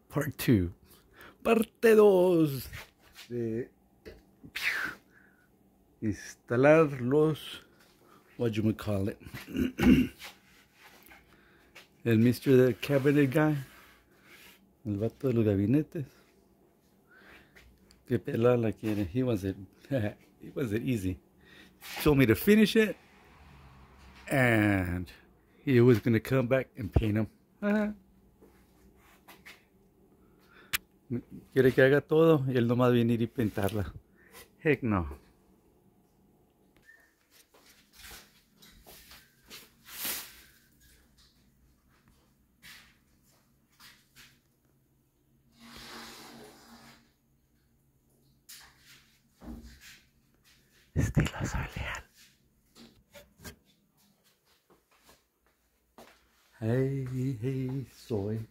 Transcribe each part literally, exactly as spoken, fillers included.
Part two. Parte dos de instalar los, what you call it, el mister the Cabinet guy, el vato de los gabinetes, que pelada la quiere. He wants it, he wants it easy. He told me to finish it, and he was gonna come back and paint them. Quiere que haga todo y él nomás venir y pintarla. Heck no. Estilo Soy Leal. Hey, hey, soy.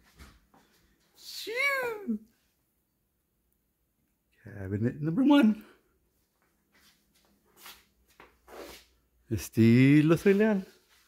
Shoo! Cabinet number one. Estilo Soy Leal.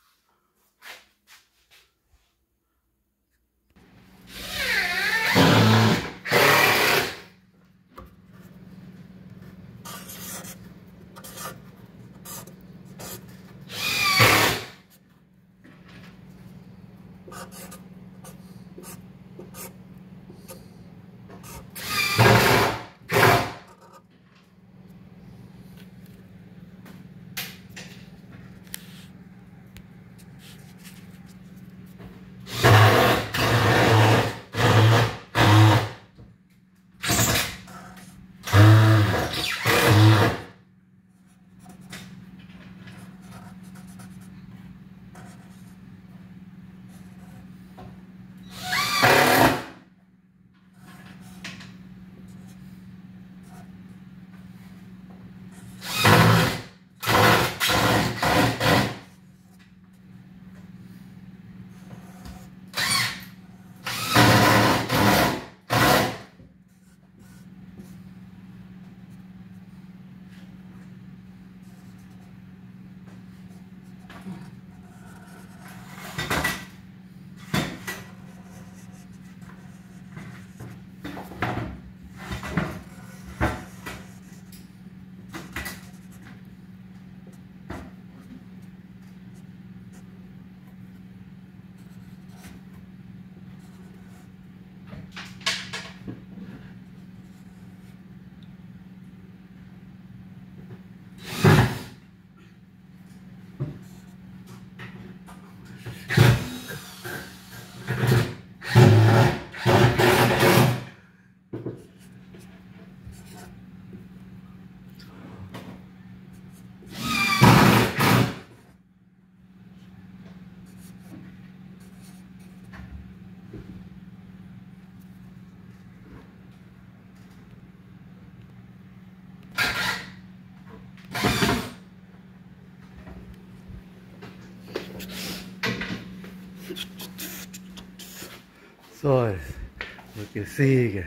Soy lo que sigue.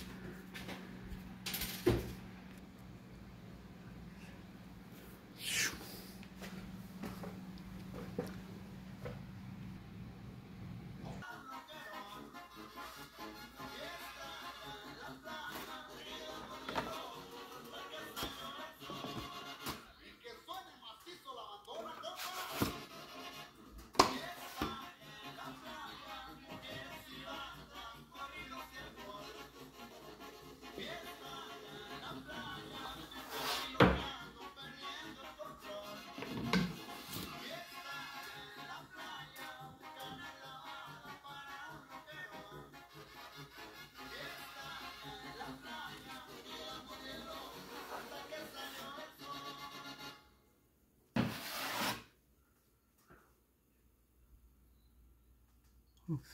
Oops.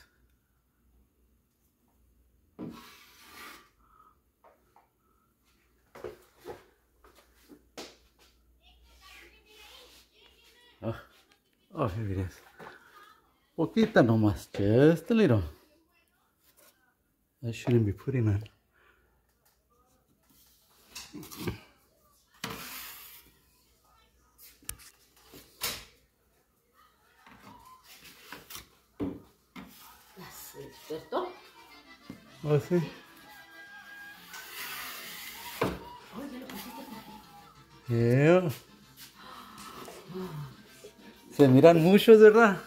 Oh, oh, here it is. Poquita nomás, just a little. I shouldn't be putting on. ¿Esto? ¿O sí? Yeah. Se miran muchos, ¿verdad?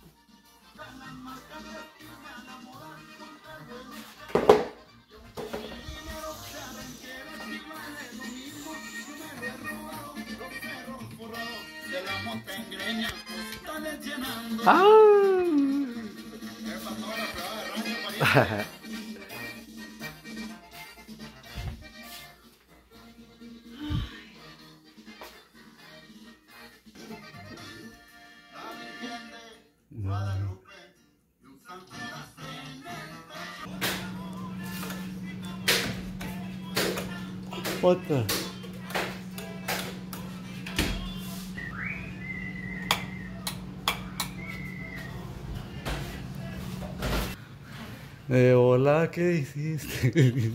Ah. What the? Eh, hola, ¿qué hiciste?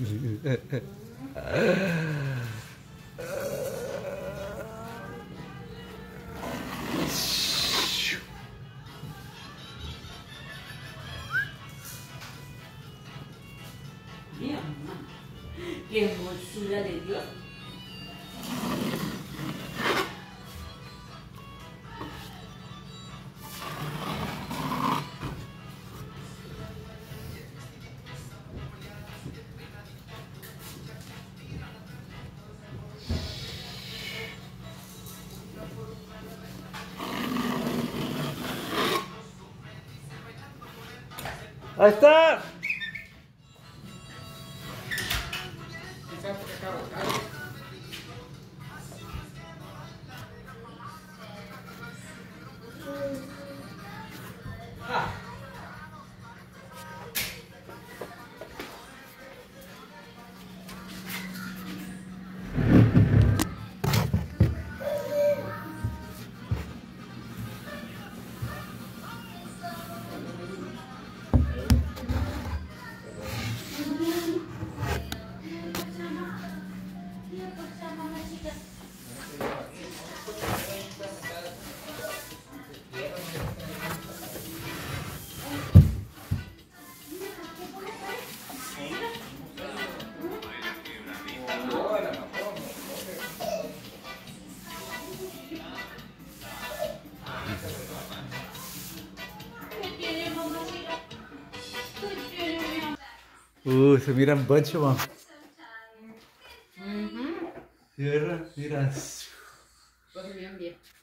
Mira, mamá, qué hermosura de Dios. Ahí está. Uh, se miran mucho, mamá. Uh-huh. Mira, mira. Pues bien, bien.